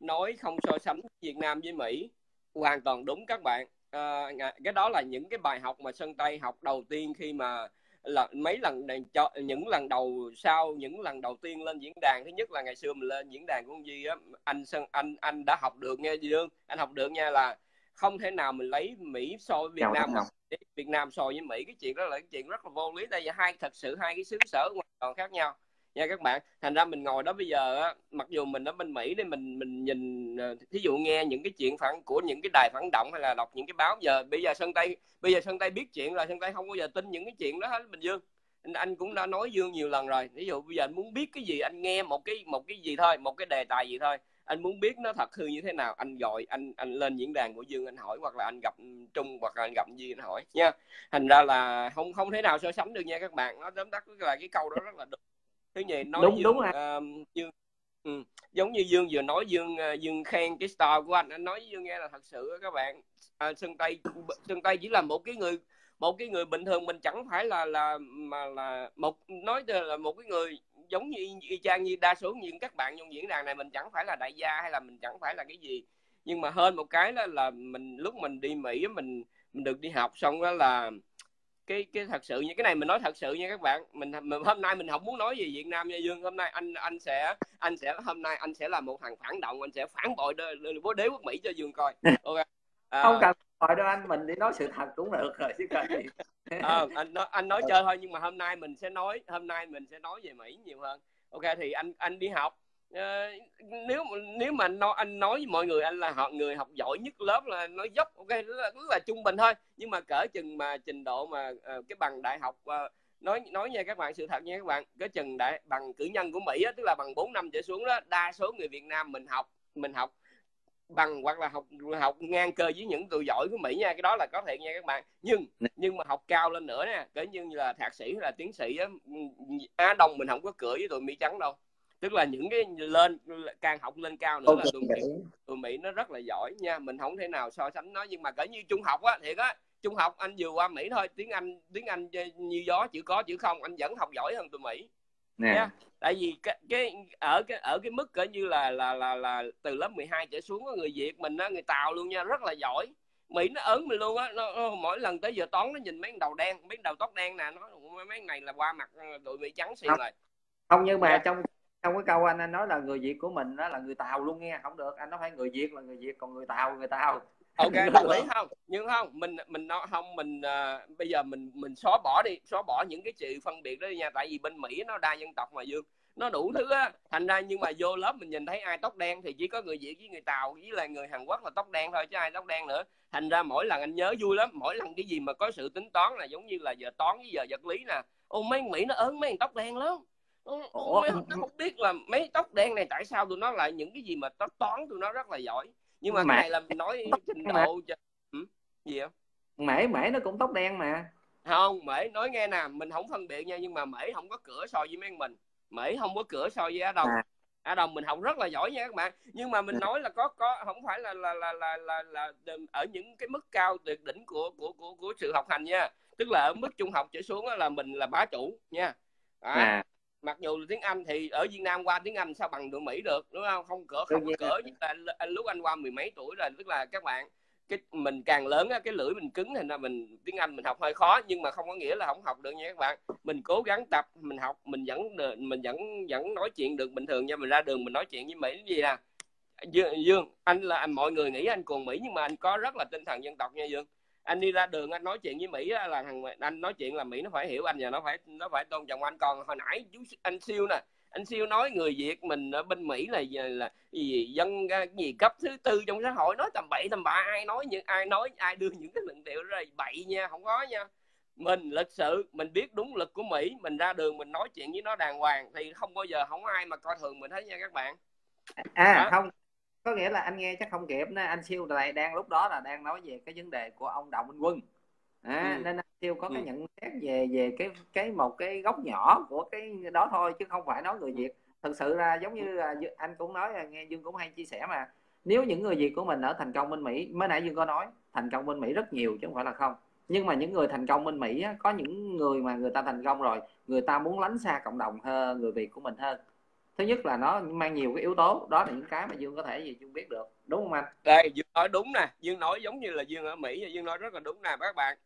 nói không so sánh Việt Nam với Mỹ hoàn toàn đúng các bạn. Cái đó là những cái bài học mà Sơn Tây học đầu tiên khi mà mấy lần này, những lần đầu sau những lần đầu tiên lên diễn đàn. Thứ nhất là ngày xưa mình lên diễn đàn của ông Di á, anh đã học được nha Dương, anh học được nha, là không thể nào mình lấy Mỹ so với Việt Nam, mà Việt Nam so với Mỹ, cái chuyện đó là cái chuyện rất là vô lý. Đây là thật sự hai cái xứ sở hoàn toàn khác nhau nha các bạn. Thành ra mình ngồi đó bây giờ á, mặc dù mình ở bên Mỹ để mình nhìn, thí dụ nghe những cái chuyện phản của những cái đài phản động hay là đọc những cái báo, bây giờ Sơn Tây biết chuyện rồi, Sơn Tây không bao giờ tin những cái chuyện đó hết Bình Dương. Anh cũng đã nói Dương nhiều lần rồi, ví dụ bây giờ anh muốn biết cái gì, anh nghe một cái gì thôi, một cái đề tài gì thôi, anh muốn biết nó thật hư như thế nào, anh gọi anh lên diễn đàn của Dương anh hỏi, hoặc là anh gặp Trung hoặc là anh gặp Duy anh hỏi nha. Thành ra là không thể nào so sánh được nha các bạn. Nó tóm tắt là cái câu đó rất là đúng. Thứ nhì nói đúng, Dương, đúng Dương giống như Dương vừa nói, Dương khen cái style của anh nói với Dương nghe là thật sự các bạn. Sơn Tây chỉ là một cái người bình thường, mình chẳng phải là nói là một cái người giống như y chang như đa số những các bạn trong diễn đàn này. Mình chẳng phải là đại gia hay là mình chẳng phải là cái gì, nhưng mà hơn một cái đó là mình lúc mình đi Mỹ mình được đi học, xong đó là cái thật sự như cái này mình nói thật sự nha các bạn. Mình hôm nay mình không muốn nói về Việt Nam nha Dương. Hôm nay hôm nay anh sẽ là một thằng phản động, anh sẽ phản bội đế quốc Mỹ cho Dương coi. Ok. Không cần hỏi đâu anh, mình đi nói sự thật cũng được rồi chứ cần gì. Anh nói chơi thôi, nhưng mà hôm nay mình sẽ nói về Mỹ nhiều hơn. Ok, thì anh đi học, nếu mà anh nói với mọi người anh là người học giỏi nhất lớp là nói dốc, ok, rất là trung bình thôi. Nhưng mà cỡ chừng mà trình độ mà cái bằng đại học, nói nha các bạn, sự thật nha các bạn, cái chừng bằng cử nhân của Mỹ á, tức là bằng 4 năm trở xuống đó, đa số người Việt Nam mình học bằng hoặc là học ngang cơ với những tụi giỏi của Mỹ nha. Cái đó là có thiệt nha các bạn. Nhưng mà học cao lên nữa nè, cỡ như là thạc sĩ hay là tiến sĩ á, Á Đông mình không có cửa với tụi Mỹ trắng đâu. Tức là những cái càng học lên cao nữa là tụi Mỹ nó rất là giỏi nha. Mình không thể nào so sánh nó. Nhưng mà cỡ như trung học á, thiệt á, trung học anh vừa qua Mỹ thôi, tiếng Anh như gió, chữ có chữ không, anh vẫn học giỏi hơn tụi Mỹ nha. Tại vì ở cái mức cỡ như là từ lớp 12 trở xuống người Việt mình á, người Tàu luôn nha, rất là giỏi. Mỹ nó ớn mình luôn á. Mỗi lần tới giờ toán nó nhìn mấy đầu đen, mấy đầu tóc đen nè, nó mấy này là qua mặt tụi Mỹ trắng xì rồi. Không, nhưng mà trong cái câu anh nói là người Việt của mình đó là người Tàu luôn nghe, không được. Anh nói phải người Việt là người Việt, còn người Tàu ok đồng ý không. Nhưng không mình nói không, bây giờ mình xóa bỏ những cái sự phân biệt đó nha. Tại vì bên Mỹ nó đa dân tộc mà Dương, nó đủ thứ á. Thành ra nhưng mà vô lớp mình nhìn thấy ai tóc đen thì chỉ có người Việt với người Tàu với là người Hàn Quốc là tóc đen thôi, chứ ai tóc đen nữa. Thành ra mỗi lần anh nhớ vui lắm, mỗi lần cái gì mà có sự tính toán là giống như là giờ toán với giờ vật lý nè, mấy Mỹ nó ớn mấy thằng tóc đen lắm. Nó không biết là mấy tóc đen này tại sao tụi nó lại những cái gì mà toán tụi nó rất là giỏi. Nhưng mà cái này là nói trình độ gì không? Mễ nó cũng tóc đen mà. Không, Mễ nói nghe nè, mình không phân biệt nha, nhưng mà Mễ không có cửa so với mấy mình. Mễ không có cửa so với Á Đông. Á Đông mình học rất là giỏi nha các bạn. Nhưng mà mình nói là có không phải là ở những cái mức cao tuyệt đỉnh của sự học hành nha. Tức là ở mức trung học trở xuống là mình là bá chủ nha. Mặc dù là tiếng Anh thì ở Việt Nam qua tiếng Anh sao bằng tụi Mỹ được, đúng không? Không có cỡ. Lúc anh qua 10 mấy tuổi rồi, tức là các bạn, mình càng lớn á, cái lưỡi mình cứng thành ra tiếng Anh mình học hơi khó, nhưng mà không có nghĩa là không học được nha các bạn. Mình cố gắng tập, mình học, mình vẫn nói chuyện được bình thường nha. Mình ra đường mình nói chuyện với Mỹ gì nè Dương, mọi người nghĩ anh cuồng Mỹ, nhưng mà anh có rất là tinh thần dân tộc nha Dương. Anh đi ra đường anh nói chuyện với Mỹ là anh nói chuyện là Mỹ nó phải hiểu anh và nó phải tôn trọng anh. Còn hồi nãy anh Siêu nè, anh Siêu nói người Việt mình ở bên Mỹ là gì dân gì cấp thứ tư trong xã hội, nói tầm bậy tầm bạ. Ai đưa những cái luận điệu ra bậy nha, không có nha. Mình lịch sự, mình biết đúng lực của Mỹ, mình ra đường mình nói chuyện với nó đàng hoàng thì không bao giờ không ai mà coi thường mình hết nha các bạn. Không có nghĩa là anh nghe chắc không kịp. Anh Siêu này lúc đó là đang nói về cái vấn đề của ông Đào Minh Quân, nên anh Siêu có cái nhận xét về một cái góc nhỏ của cái đó thôi, chứ không phải nói người Việt. Thực sự là giống như là anh cũng nói, nghe Dương cũng hay chia sẻ mà, nếu những người Việt của mình ở thành công bên Mỹ, mới nãy Dương có nói thành công bên Mỹ rất nhiều chứ không phải là không, nhưng mà những người thành công bên Mỹ có những người mà người ta thành công rồi, người ta muốn lánh xa cộng đồng hơn người Việt của mình hơn. Thứ nhất là nó mang nhiều cái yếu tố, đó là những cái mà Dương có thể gì Dương biết được, đúng không anh? Đây Dương nói đúng nè, Dương nói giống như là Dương ở Mỹ, Dương nói rất là đúng nè các bạn.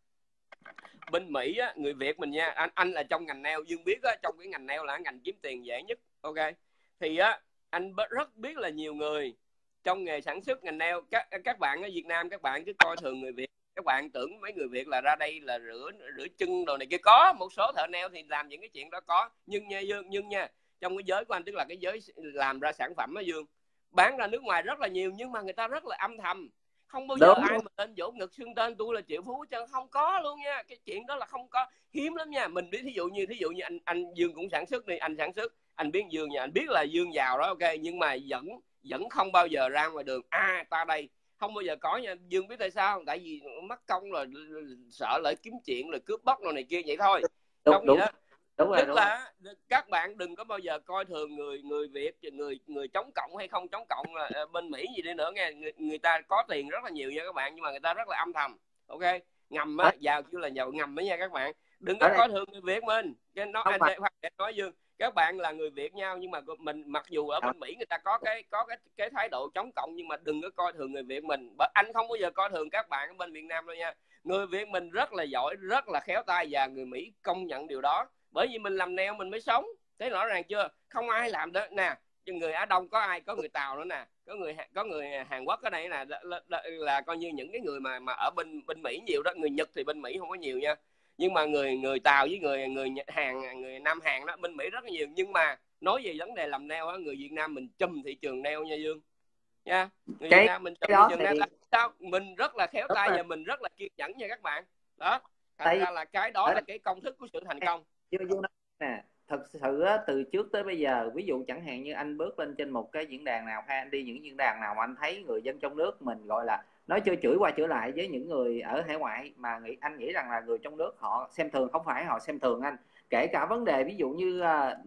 Bên Mỹ á, người Việt mình nha, anh là trong ngành nail, Dương biết á, trong cái ngành nail là ngành kiếm tiền dễ nhất, ok? Thì á, anh rất biết là nhiều người trong nghề sản xuất ngành nail, các bạn ở Việt Nam các bạn cứ coi thường người Việt, các bạn tưởng mấy người Việt là ra đây là rửa chân đồ này kia. Có một số thợ nail thì làm những cái chuyện đó có, nhưng nha Dương, nhưng nha, trong cái giới của anh, tức là cái giới làm ra sản phẩm á Dương, bán ra nước ngoài rất là nhiều, nhưng mà người ta rất là âm thầm, không bao giờ Đúng. ai mà lên vỗ ngực xưng tên tôi là triệu phú chứ, không có luôn nha, cái chuyện đó là không có, hiếm lắm nha. Mình biết thí dụ như anh Dương cũng sản xuất đi, anh sản xuất, anh biết Dương nha, anh biết là Dương giàu đó, ok, nhưng mà vẫn không bao giờ ra ngoài đường ta đây, không bao giờ có nha. Dương biết tại sao? Tại vì mất công rồi, sợ lại kiếm chuyện rồi cướp bóc rồi này kia vậy thôi, không Đúng gì đó. đúng rồi, Tức đúng là các bạn đừng có bao giờ coi thường người Việt, người chống cộng hay không chống cộng là bên Mỹ gì đi nữa nghe, người ta có tiền rất là nhiều nha các bạn, nhưng mà người ta rất là âm thầm, ok, ngầm á, giàu kêu là giàu ngầm đó nha các bạn, đừng có ở đây coi thường người Việt mình. Cái nó không anh phải. để nói Dương, các bạn là người Việt nhau, nhưng mà mình mặc dù ở bên Mỹ người ta có cái thái độ chống cộng, nhưng mà đừng có coi thường người Việt mình. Anh không bao giờ coi thường các bạn ở bên Việt Nam đâu nha. Người Việt mình rất là giỏi, rất là khéo tay, và người Mỹ công nhận điều đó, bởi vì mình làm nail mình mới sống, thấy rõ ràng chưa? Không ai làm đó nè, người Á Đông có ai, có người Tàu nữa nè, có người Hàn Quốc ở đây nè, là coi như những cái người mà ở bên Mỹ nhiều đó. Người Nhật thì bên Mỹ không có nhiều nha, nhưng mà người Tàu với người Hàn, người Nam Hàn đó bên Mỹ rất là nhiều. Nhưng mà nói về vấn đề làm nail á, người Việt Nam mình chùm thị trường nail nha Dương nha, người Việt Nam mình chùm thị đó trường thì nail. Sao mình rất là khéo đúng tay rồi. và mình rất là kiên nhẫn nha các bạn, đó thành Tại vì ra là cái đó ở là đây cái công thức của sự thành công. Dương nói nè, thật sự á, từ trước tới bây giờ, ví dụ chẳng hạn như anh bước lên trên một cái diễn đàn nào, hay anh đi những diễn đàn nào mà anh thấy người dân trong nước mình gọi là nói chơi chửi qua chửi lại với những người ở hải ngoại, mà anh nghĩ rằng là người trong nước họ xem thường, không phải họ xem thường anh, kể cả vấn đề ví dụ như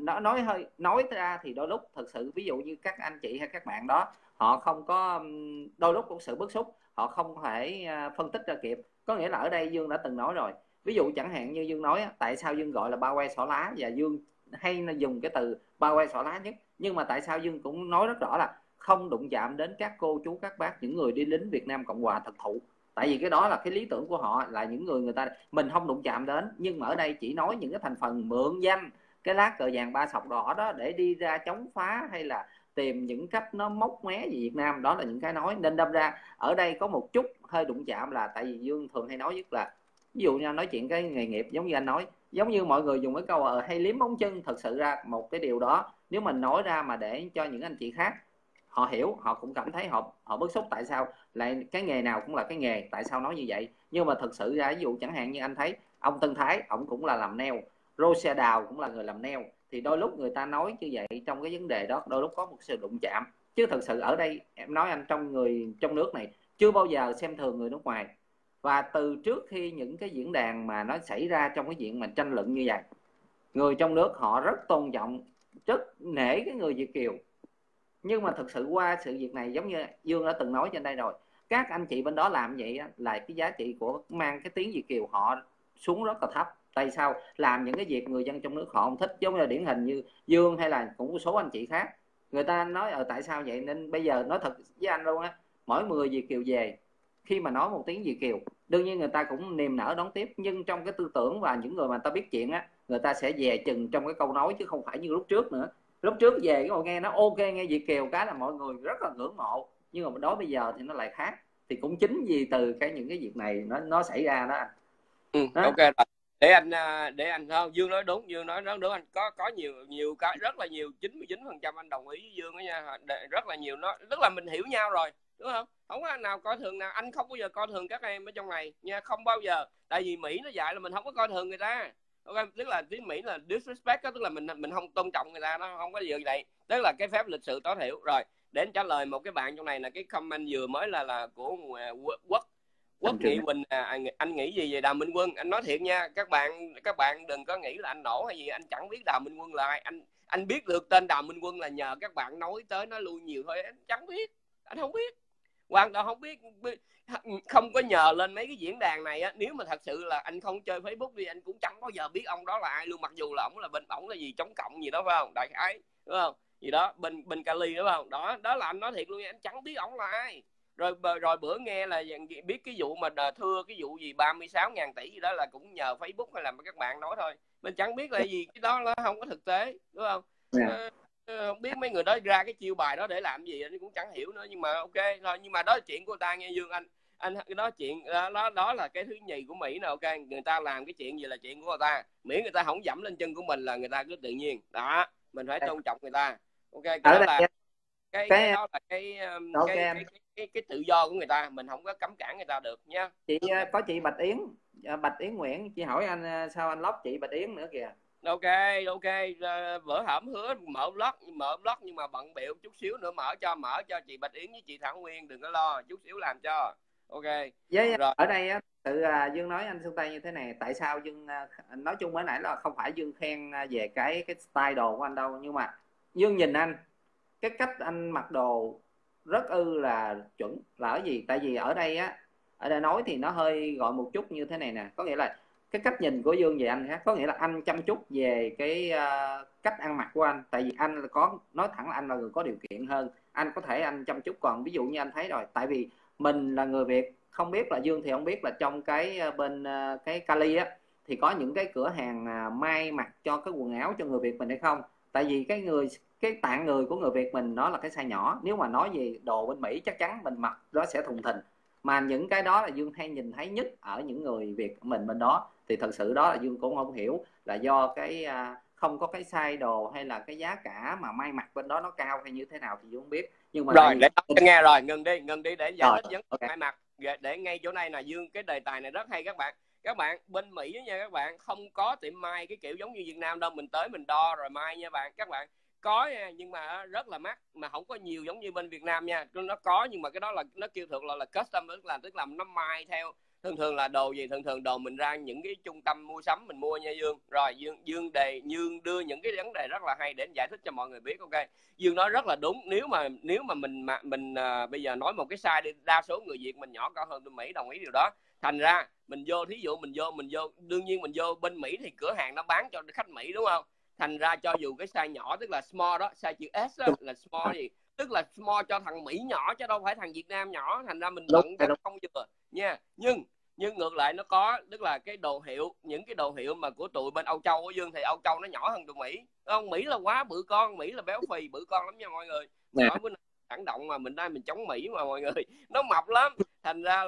nói ra thì đôi lúc thật sự, ví dụ như các anh chị hay các bạn đó, họ không có, đôi lúc cũng sự bức xúc, họ không thể phân tích ra kịp. Có nghĩa là ở đây Dương đã từng nói rồi, ví dụ chẳng hạn như Dương nói tại sao Dương gọi là bao quay xỏ lá, và Dương hay dùng cái từ bao quay xỏ lá nhất, nhưng mà tại sao Dương cũng nói rất rõ là không đụng chạm đến các cô chú các bác, những người đi lính Việt Nam Cộng Hòa thực thụ, tại vì cái đó là cái lý tưởng của họ, là những người ta mình không đụng chạm đến. Nhưng mà ở đây chỉ nói những cái thành phần mượn danh cái lá cờ vàng ba sọc đỏ đó để đi ra chống phá, hay là tìm những cách nó móc mé về Việt Nam, đó là những cái nói. Nên đâm ra ở đây có một chút hơi đụng chạm, là tại vì Dương thường hay nói nhất là, ví dụ như nói chuyện cái nghề nghiệp, giống như anh nói, giống như mọi người dùng cái câu hay liếm móng chân, thật sự ra một cái điều đó nếu mình nói ra mà để cho những anh chị khác họ hiểu, họ cũng cảm thấy họ bức xúc, tại sao lại cái nghề nào cũng là cái nghề, tại sao nói như vậy. Nhưng mà thật sự ra ví dụ chẳng hạn như anh thấy ông Tân Thái, ông cũng là làm nail, Rosea Đào cũng là người làm nail, thì đôi lúc người ta nói như vậy trong cái vấn đề đó, đôi lúc có một sự đụng chạm. Chứ thật sự ở đây em nói anh, trong người trong nước này chưa bao giờ xem thường người nước ngoài. Và từ trước khi những cái diễn đàn mà nó xảy ra trong cái diện mà tranh luận như vậy, người trong nước họ rất tôn trọng, rất nể cái người Việt kiều. Nhưng mà thực sự qua sự việc này, giống như Dương đã từng nói trên đây rồi, các anh chị bên đó làm vậy á, là cái giá trị của mang cái tiếng Việt kiều họ xuống rất là thấp. Tại sao? Làm những cái việc người dân trong nước họ không thích, giống như là điển hình như Dương hay là cũng một số anh chị khác, người ta nói tại sao vậy. Nên bây giờ nói thật với anh luôn á, mỗi người Việt kiều về, khi mà nói một tiếng Việt kiều, đương nhiên người ta cũng niềm nở đón tiếp, nhưng trong cái tư tưởng và những người mà người ta biết chuyện á, người ta sẽ dè chừng trong cái câu nói, chứ không phải như lúc trước nữa. Lúc trước về cái ngồi nghe nó ok, nghe Việt kiều cái là mọi người rất là ngưỡng mộ, nhưng mà đối bây giờ thì nó lại khác. Thì cũng chính vì từ những cái việc này nó xảy ra đó. Ok rồi, để anh không, Dương nói đúng, Dương nói đúng anh, có nhiều cái rất là nhiều, 99% anh đồng ý với Dương đó nha, rất là nhiều. Nó tức là mình hiểu nhau rồi, đúng không? Không có anh nào coi thường nào, anh không bao giờ coi thường các em ở trong này nha, không bao giờ. Tại vì Mỹ nó dạy là mình không có coi thường người ta, ok, tức là tiếng Mỹ là disrespect đó, tức là mình không tôn trọng người ta, nó không có gì vậy. Tức là cái phép lịch sự tối thiểu. Rồi để anh trả lời một cái bạn trong này là cái comment vừa mới là của Quốc Nghị Quỳnh. Anh nghĩ gì về Đào Minh Quân? Anh nói thiệt nha, các bạn đừng có nghĩ là anh nổ hay gì, anh chẳng biết Đào Minh Quân là ai. Anh biết được tên Đào Minh Quân là nhờ các bạn nói tới nói lui nhiều thôi, anh chẳng biết, anh không biết, hoàn toàn không biết, không có nhờ lên mấy cái diễn đàn này á. Nếu mà thật sự là anh không chơi Facebook đi, anh cũng chẳng bao giờ biết ông đó là ai luôn, mặc dù là ổng là bên ổng là gì chống cộng gì đó, phải không, đại khái, đúng không? gì đó bên Cali đúng không? Đó đó là anh nói thiệt luôn nha, anh chẳng biết ổng là ai. Rồi bữa nghe là biết cái vụ mà thưa cái vụ gì 36.000 tỷ gì đó là cũng nhờ Facebook hay là các bạn nói thôi, mình chẳng biết là gì, cái đó nó không có thực tế đúng không? Không biết mấy người đó ra cái chiêu bài đó để làm gì anh cũng chẳng hiểu nữa, nhưng mà ok thôi, nhưng mà đó là chuyện của người ta nghe Dương. Anh cái đó chuyện đó là cái thứ nhì của Mỹ nè. Ok, người ta làm cái chuyện gì là chuyện của người ta, miễn người ta không dẫm lên chân của mình là người ta cứ tự nhiên đó, mình phải tôn trọng người ta. Ok, cái đó là cái đó là cái tự do của người ta, mình không có cấm cản người ta được nha. Có chị Bạch Yến Nguyễn, chị hỏi anh sao anh lóc chị Bạch Yến nữa kìa. Ok bữa hổm hứa mở blog nhưng mà bận bịu, chút xíu nữa mở cho chị Bạch Yến với chị Thảo Nguyên, đừng có lo, chút xíu làm cho. Ok với rồi. Ở đây á, Dương nói anh Xuân Tây như thế này, tại sao Dương nói chung mới nãy là không phải Dương khen về cái style đồ của anh đâu, nhưng mà Dương nhìn anh cái cách anh mặc đồ rất là chuẩn là ở gì, tại vì ở đây nói thì nó hơi gọi một chút như thế này nè, có nghĩa là cái cách nhìn của Dương về anh khác, có nghĩa là anh chăm chút về cái cách ăn mặc của anh, tại vì anh là có nói thẳng là anh là người có điều kiện hơn, anh có thể anh chăm chút. Còn ví dụ như anh thấy rồi, tại vì mình là người Việt, không biết là Dương thì không biết là trong cái bên cái Cali á thì có những cái cửa hàng may mặc cho cái quần áo cho người Việt mình hay không, tại vì cái tạng người của người Việt mình nó là cái size nhỏ, nếu mà nói về đồ bên Mỹ chắc chắn mình mặc nó sẽ thùng thình, mà những cái đó là Dương hay nhìn thấy nhất ở những người Việt của mình bên đó, thì thật sự đó là Dương cũng không hiểu là do cái không có cái size đồ hay là cái giá cả mà may mặc bên đó nó cao hay như thế nào thì Dương không biết. Nhưng mà rồi để nghe rồi ngừng đi để giải thích vấn đề may mặc. Để ngay chỗ này là Dương, cái đề tài này rất hay các bạn bên Mỹ nha, các bạn không có tiệm may cái kiểu giống như Việt Nam đâu, mình tới mình đo rồi may nha các bạn có nha, nhưng mà rất là mắc, mà không có nhiều giống như bên Việt Nam nha. Nó có nhưng mà cái đó là nó kêu thuộc là custom, tức là nó may theo thường là đồ gì, thường đồ mình ra những cái trung tâm mua sắm mình mua nha Dương. Rồi Dương đưa những cái vấn đề rất là hay để giải thích cho mọi người biết. Ok, Dương nói rất là đúng. Nếu mà mình bây giờ nói một cái size đi, đa số người Việt mình nhỏ cao hơn bên Mỹ, đồng ý điều đó. Thành ra mình vô, thí dụ mình vô đương nhiên mình vô bên Mỹ thì cửa hàng nó bán cho khách Mỹ đúng không, thành ra cho dù cái size nhỏ tức là small đó, size chữ S đó, là small gì, tức là small cho thằng Mỹ nhỏ chứ đâu phải thằng Việt Nam nhỏ, thành ra mình bận không vừa nha. Nhưng ngược lại nó có, tức là cái đồ hiệu, những cái đồ hiệu mà của tụi bên Âu Châu của Dương thì Âu Châu nó nhỏ hơn tụi Mỹ. Không, Mỹ là quá bự con, Mỹ là béo phì bự con lắm nha mọi người. Nói bữa nay phản động mà mình chống Mỹ mà mọi người, nó mập lắm. Thành ra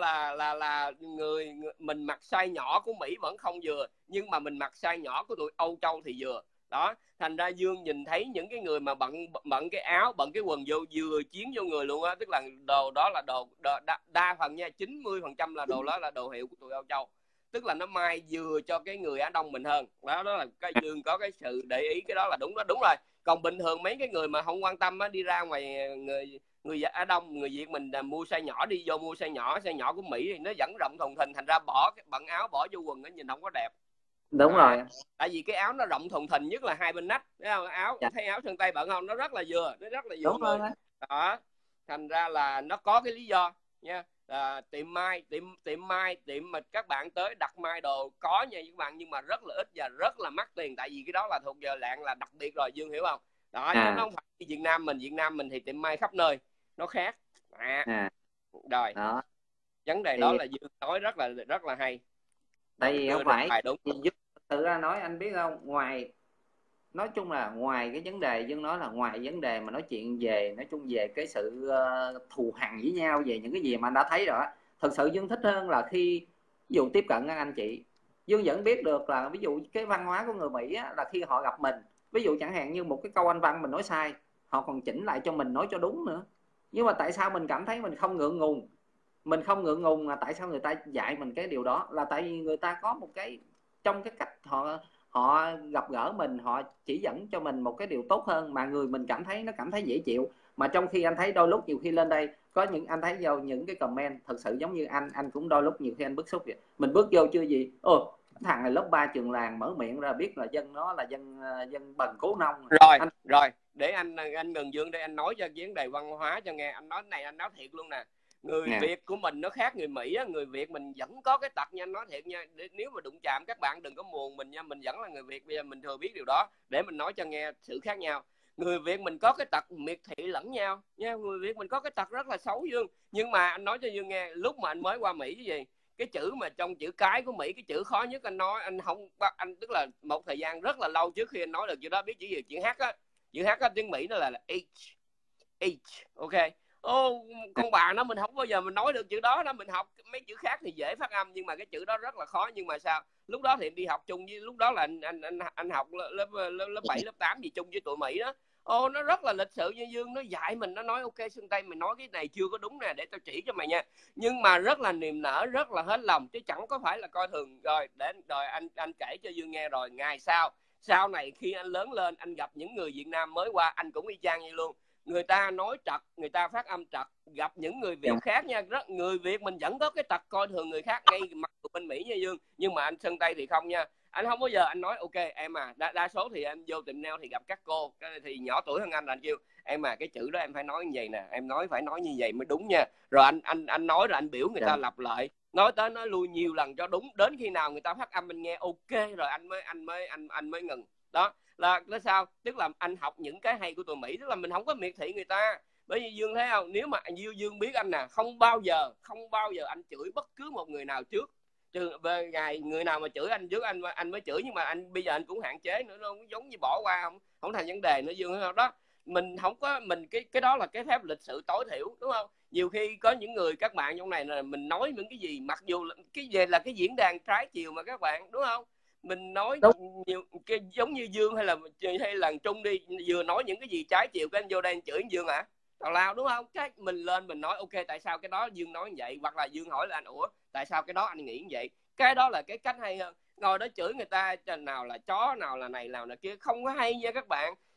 là người mình mặc size nhỏ của Mỹ vẫn không vừa, nhưng mà mình mặc size nhỏ của tụi Âu Châu thì vừa. Đó, thành ra Dương nhìn thấy những cái người mà bận cái áo, bận cái quần vừa chiến vô người luôn á, tức là đồ đó là đồ đa phần nha, 90% là đồ đó là đồ hiệu của tụi Âu Châu, tức là nó may vừa cho cái người Á Đông mình hơn. Đó là cái Dương có cái sự để ý, cái đó là đúng rồi. Còn bình thường mấy cái người mà không quan tâm á, đi ra ngoài người Á Đông, người Việt mình mua size nhỏ, đi vô mua size nhỏ của Mỹ thì nó vẫn rộng thùng thình, thành ra bận áo bỏ vô quần nó nhìn không có đẹp. Đúng rồi, tại vì cái áo nó rộng thùng thình, nhất là hai bên nách, thấy không? Thấy áo chân tay bận không, nó rất là vừa đúng người đó. Thành ra là nó có cái lý do nha. Tiệm mà các bạn tới đặt may đồ có nha các bạn, nhưng mà rất là ít và rất là mắc tiền, tại vì cái đó là thuộc giờ lạng là đặc biệt rồi, Dương hiểu không? Đó, chứ nó không phải Việt Nam mình thì tiệm may khắp nơi, nó khác. Rồi đó. Vấn đề đó là Dương nói rất là hay. Tại vì không phải đúng. Tự ra nói anh biết không, nói chung là ngoài cái vấn đề Dương nói là ngoài vấn đề mà nói chuyện về nói chung về cái sự thù hằn với nhau về những cái gì mà anh đã thấy rồi á, thật sự Dương thích hơn là khi ví dụ tiếp cận các anh chị, Dương vẫn biết được là ví dụ cái văn hóa của người Mỹ á, là khi họ gặp mình, ví dụ chẳng hạn như một cái câu Anh văn mình nói sai, họ còn chỉnh lại cho mình nói cho đúng nữa. Nhưng mà tại sao mình cảm thấy mình không ngượng ngùng là tại sao người ta dạy mình cái điều đó, là tại vì người ta có một cái trong cái cách họ gặp gỡ mình, họ chỉ dẫn cho mình một cái điều tốt hơn mà người mình cảm thấy dễ chịu. Mà trong khi anh thấy đôi lúc nhiều khi lên đây có những anh thấy vào những cái comment thật sự giống như anh cũng đôi lúc nhiều khi anh bức xúc vậy. Mình bước vô chưa gì thằng này lớp 3 trường làng mở miệng ra biết là dân nó là dân bần cố nông rồi để anh ngừng Dương đây, anh nói cho vấn đề văn hóa cho nghe. Anh nói này, anh nói thiệt luôn nè, người Việt của mình nó khác người Mỹ á. Người Việt mình vẫn có cái tật nha, anh nói thiệt nha, nếu mà đụng chạm các bạn đừng có muồn mình nha, mình vẫn là người Việt, bây giờ mình thừa biết điều đó, để mình nói cho nghe sự khác nhau. người Việt mình có cái tật miệt thị lẫn nhau nha. Người Việt mình có cái tật rất là xấu Dương. Nhưng mà anh nói cho Dương nghe, lúc mà anh mới qua Mỹ cái gì, cái chữ mà trong chữ cái của Mỹ, cái chữ khó nhất anh nói, anh không, anh tức là một thời gian rất là lâu trước khi anh nói được chữ đó, biết chữ gì? Chữ H á. Chữ H á, tiếng Mỹ nó là H, ok. Con bà nó, mình không bao giờ mình nói được chữ đó đó. Mình học mấy chữ khác thì dễ phát âm, nhưng mà cái chữ đó rất là khó. Nhưng mà sao lúc đó thì em đi học chung với, lúc đó là anh học lớp 7 lớp 8 gì chung với tụi Mỹ đó. Nó rất là lịch sự như Dương, nó dạy mình, nó nói ok Xuân Tây mày nói cái này chưa có đúng nè, để tao chỉ cho mày nha. Nhưng mà rất là niềm nở, rất là hết lòng, chứ chẳng có phải là coi thường. Rồi để rồi anh kể cho Dương nghe. Rồi ngày sau này khi anh lớn lên, anh gặp những người Việt Nam mới qua, anh cũng y chang như luôn. Người ta nói trật, người ta phát âm trật. Gặp những người Việt khác nha, người Việt mình vẫn có cái tật coi thường người khác ngay mặt của bên Mỹ nha Dương. Nhưng mà anh Sơn Tây thì không nha. Anh không bao giờ anh nói ok em à, đa số thì em vô tiệm nail thì gặp các cô thì nhỏ tuổi hơn anh là anh kêu em à, cái chữ đó em phải nói như vậy nè, em phải nói như vậy mới đúng nha. Rồi anh nói, rồi anh biểu người ta lặp lại, nói tới nói lui nhiều lần cho đúng, đến khi nào người ta phát âm mình nghe ok rồi anh mới ngừng. Đó là sao, tức là anh học những cái hay của tụi Mỹ, tức là mình không có miệt thị người ta. Bởi vì Dương thấy không, nếu mà Dương biết anh nè, không bao giờ anh chửi bất cứ một người nào trước. Về ngày người nào mà chửi anh trước anh mới chửi. Nhưng mà anh bây giờ anh cũng hạn chế nữa, nó giống như bỏ qua, không thành vấn đề nữa Dương. Đó mình không có, mình cái đó là cái phép lịch sự tối thiểu, đúng không? Nhiều khi có những người, các bạn trong này là mình nói những cái gì, mặc dù cái về là cái diễn đàn trái chiều mà các bạn, đúng không? Mình nói nhiều cái giống như Dương hay là Trung đi, vừa nói những cái gì trái chiều cái anh vô đây anh chửi Dương à, tào lao, đúng không? Cái mình lên mình nói ok tại sao cái đó Dương nói như vậy, hoặc là Dương hỏi là anh ủa tại sao cái đó anh nghĩ như vậy. Cái đó là cái cách hay hơn. Ngồi đó chửi người ta nào là chó, nào là này, nào là kia, không có hay nha các bạn.